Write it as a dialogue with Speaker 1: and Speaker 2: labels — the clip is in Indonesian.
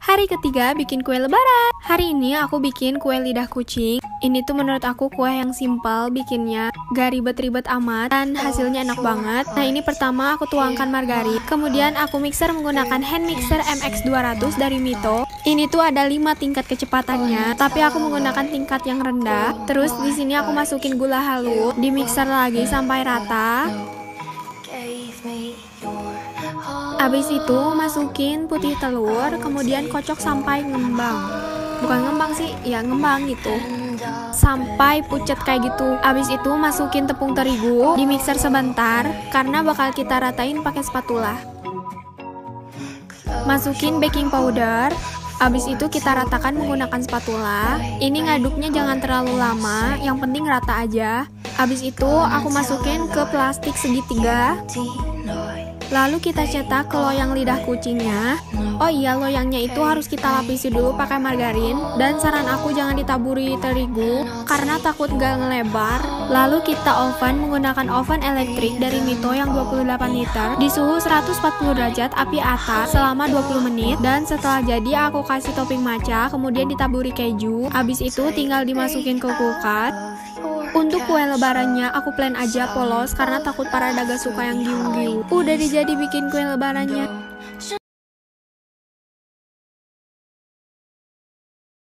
Speaker 1: Hari ketiga bikin kue lebaran. Hari ini aku bikin kue lidah kucing. Ini tuh menurut aku kue yang simpel bikinnya, gak ribet-ribet amat, dan hasilnya enak banget. Nah ini pertama aku tuangkan margarin, kemudian aku mixer menggunakan hand mixer MX200 dari Mito. Ini tuh ada 5 tingkat kecepatannya, tapi aku menggunakan tingkat yang rendah. Terus di sini aku masukin gula halus, di mixer lagi sampai rata. Habis itu masukin putih telur, kemudian kocok sampai ngembang. Bukan ngembang sih, ya ngembang gitu. Sampai pucet kayak gitu. Habis itu masukin tepung terigu, di mixer sebentar karena bakal kita ratain pakai spatula. Masukin baking powder. Habis itu kita ratakan menggunakan spatula. Ini ngaduknya jangan terlalu lama, yang penting rata aja. Habis itu aku masukin ke plastik segitiga. Lalu kita cetak ke loyang lidah kucingnya. Oh iya, loyangnya itu harus kita lapisi dulu pakai margarin. Dan saran aku jangan ditaburi terigu karena takut gak ngelebar. Lalu kita oven menggunakan oven elektrik dari Mito yang 28 liter di suhu 140 derajat api atas selama 20 menit. Dan setelah jadi aku kasih topping matcha, kemudian ditaburi keju. Habis itu tinggal dimasukin ke kulkas. Untuk kue lebarannya aku plan aja polos karena takut para daga suka yang giung-giung. Udah jadi bikin kue lebarannya.